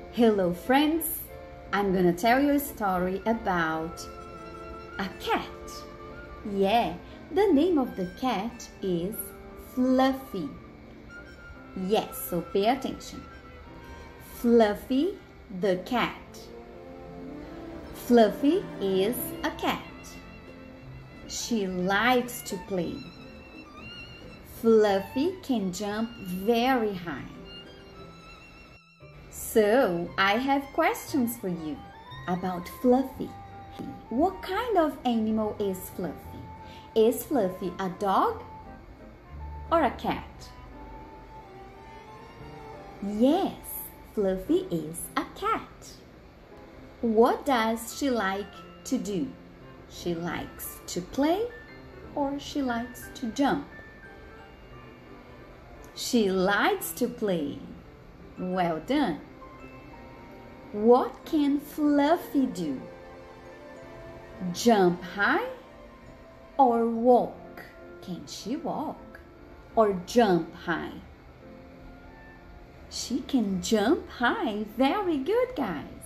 Hello friends, I'm gonna tell you a story about a cat. Yeah, the name of the cat is Fluffy. Yes, so pay attention. Fluffy the cat. Fluffy is a cat. She likes to play. Fluffy can jump very high. So, I have questions for you about Fluffy. What kind of animal is Fluffy? Is Fluffy a dog or a cat? Yes, Fluffy is a cat. What does she like to do? She likes to play or she likes to jump? She likes to play. Well done. What can Fluffy do? Jump high or walk? Can she walk or jump high? She can jump high. Very good, guys.